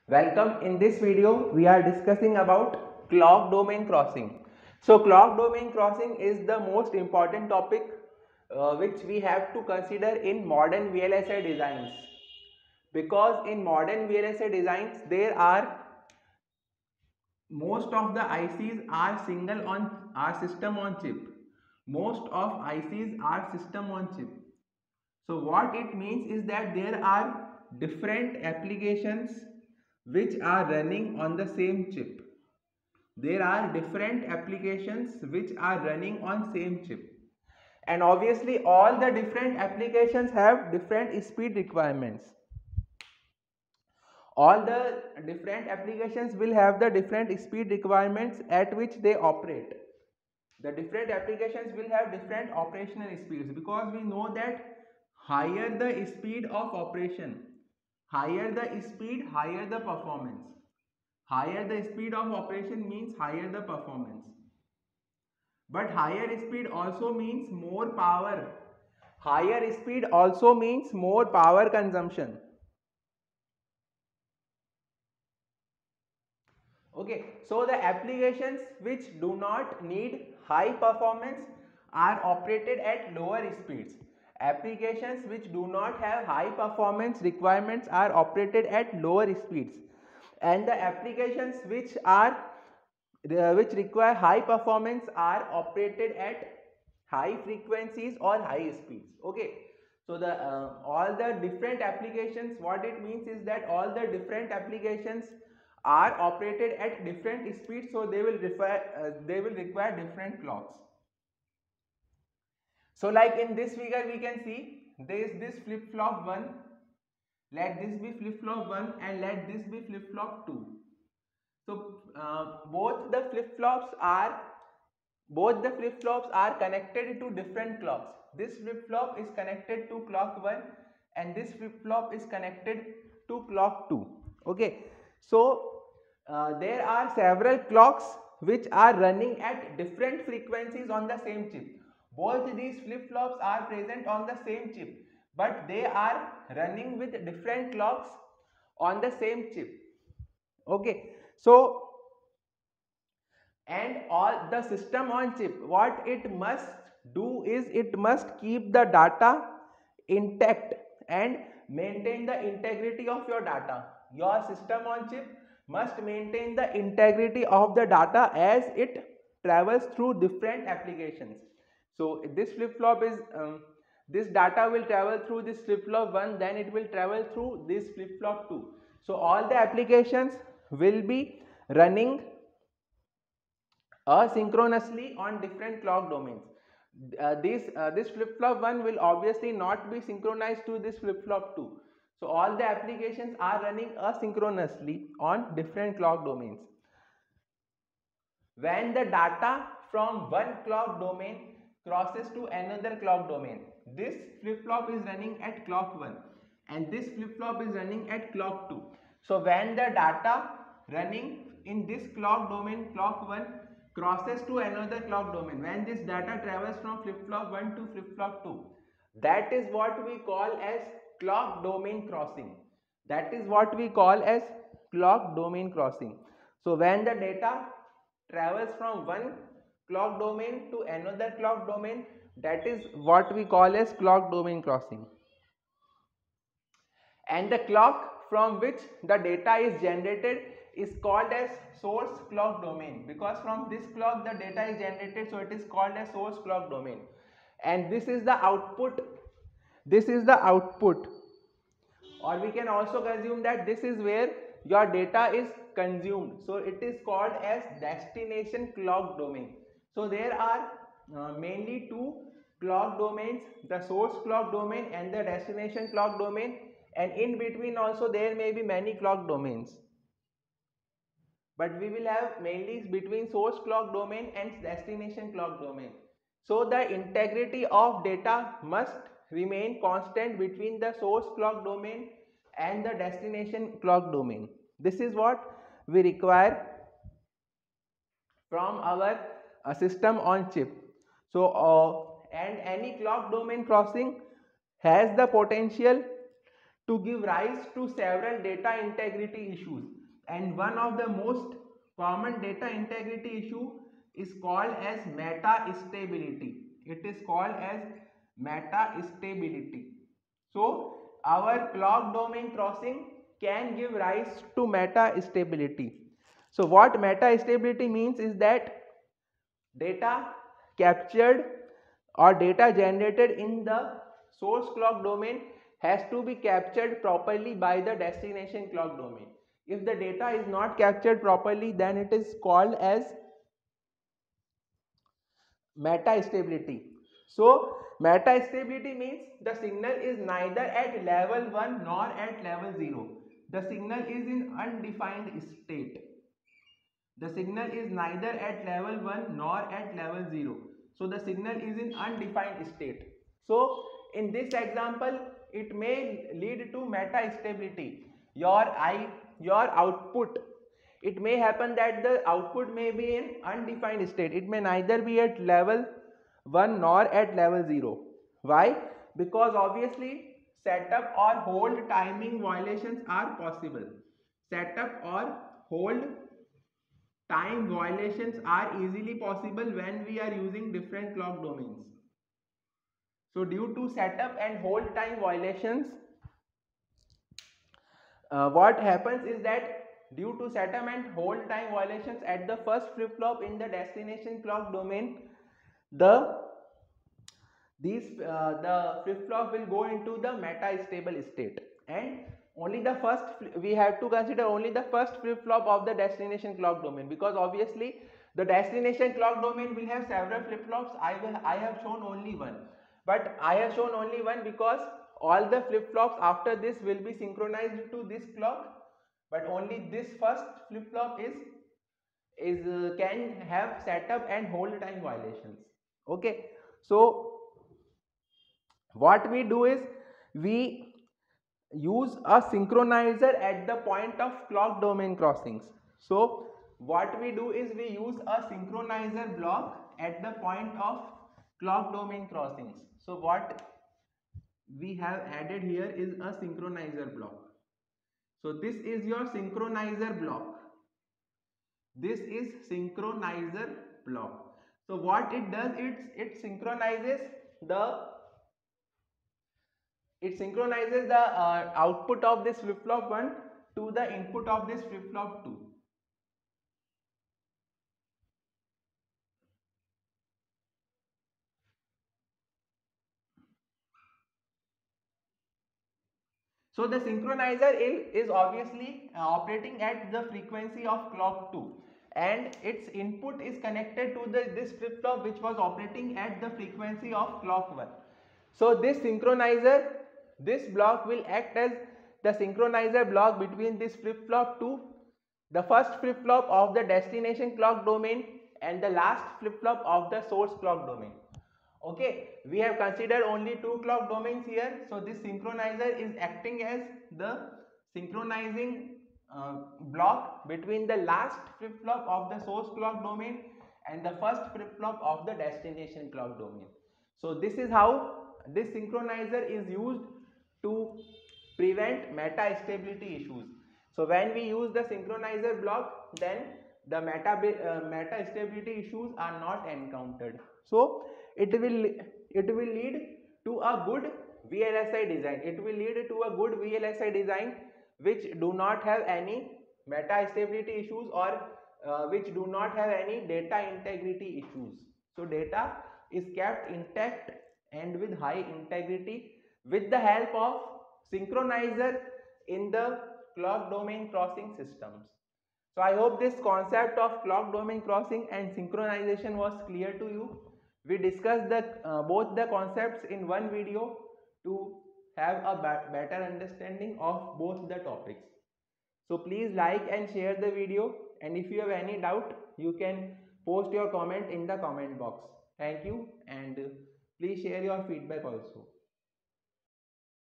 Welcome. In this video, we are discussing about clock domain crossing. So, clock domain crossing is the most important topic which we have to consider in modern VLSI designs, because in modern VLSI designs there are most of the ICs are single on are system on chip. Most of ICs are system on chip. So what it means is that there are different applications which are running on the same chip. There are different applications which are running on same chip. And obviously all the different applications have different speed requirements. All the different applications will have the different speed requirements at which they operate. The different applications will have different operational speeds, because we know that higher the speed of operation, higher the speed, higher the performance. Higher the speed of operation means higher the performance. But higher speed also means more power. Higher speed also means more power consumption. Okay, so the applications which do not need high performance are operated at lower speeds. Applications which do not have high performance requirements are operated at lower speeds, and the applications which require high performance are operated at high frequencies or high speeds. Okay, so the all the different applications, what it means is that all the different applications are operated at different speeds, so they will require different clocks. So like in this figure we can see there is this flip flop 1, let this be flip flop 1 and let this be flip flop 2. So both the flip flops are connected to different clocks. This flip flop is connected to clock 1 and this flip flop is connected to clock 2. Okay, so there are several clocks which are running at different frequencies on the same chip. Both these flip flops are present on the same chip, but they are running with different clocks on the same chip. Okay, so and all the system on chip, what it must do is it must keep the data intact and maintain the integrity of your data. Your system on chip must maintain the integrity of the data as it travels through different applications. So this flip flop is this data will travel through this flip flop 1, then it will travel through this flip flop 2. So all the applications will be running asynchronously on different clock domains. This flip flop 1 will obviously not be synchronized to this flip flop 2. So all the applications are running asynchronously on different clock domains. When the data from one clock domain crosses to another clock domain, this flip flop is running at clock 1 and this flip flop is running at clock 2. So when the data running in this clock domain clock 1 crosses to another clock domain, when this data travels from flip flop 1 to flip flop 2, that is what we call as clock domain crossing. That is what we call as clock domain crossing. So when the data travels from one clock domain to another clock domain, that is what we call as clock domain crossing. And the clock from which the data is generated is called as source clock domain, because from this clock the data is generated, so it is called as source clock domain. And this is the output, or we can also assume that this is where your data is consumed, so it is called as destination clock domain. So there are mainly two clock domains, the source clock domain and the destination clock domain, and in between also there may be many clock domains, but we will have mainly between source clock domain and destination clock domain. So the integrity of data must remain constant between the source clock domain and the destination clock domain. This is what we require from our system on chip. So and any clock domain crossing has the potential to give rise to several data integrity issues, and one of the most common data integrity issue is called as metastability. It is called as metastability. So our clock domain crossing can give rise to metastability. So what metastability means is that data captured or data generated in the source clock domain has to be captured properly by the destination clock domain. If the data is not captured properly, then it is called as metastability. So metastability means the signal is neither at level 1 nor at level 0. The signal is in undefined state. The signal is neither at level 1 nor at level 0. So the signal is in undefined state. So in this example, it may lead to metastability. Your output, it may happen that the output may be in undefined state. It may neither be at level 1 nor at level 0. Why? Because obviously setup or hold timing violations are possible. Setup or hold time violations are easily possible when we are using different clock domains. So due to setup and hold time violations, what happens is that due to setup and hold time violations at the first flip flop in the destination clock domain, the flip flop will go into the metastable state, and only the first, we have to consider only the first flip flop of the destination clock domain, because obviously the destination clock domain will have several flip flops. I have shown only one, but I have shown only one because all the flip flops after this will be synchronized to this clock, but only this first flip flop is can have setup and hold time violations. Okay, so what we do is we use a synchronizer at the point of clock domain crossings. So what we do is we use a synchronizer block at the point of clock domain crossings. So what we have added here is a synchronizer block. So this is your synchronizer block. This is synchronizer block. So what it does, it synchronizes the output of this flip flop 1 to the input of this flip flop 2. So the synchronizer is obviously operating at the frequency of clock 2, and its input is connected to this flip flop which was operating at the frequency of clock 1. So this synchronizer, this block will act as the synchronizer block between this flip flop 2, the first flip flop of the destination clock domain, and the last flip flop of the source clock domain. Okay, we have considered only two clock domains here. So this synchronizer is acting as the synchronizing block between the last flip flop of the source clock domain and the first flip flop of the destination clock domain. So this is how this synchronizer is used to prevent metastability issues. So when we use the synchronizer block, then the metastability issues are not encountered. So it will lead to a good VLSI design. It will lead to a good VLSI design which do not have any metastability issues, or which do not have any data integrity issues. So data is kept intact and with high integrity with the help of synchronizer in the clock domain crossing systems. So I hope this concept of clock domain crossing and synchronization was clear to you. We discussed both the concepts in one video to have a better understanding of both the topics. So please like and share the video, and if you have any doubt, you can post your comment in the comment box. Thank you, and please share your feedback also.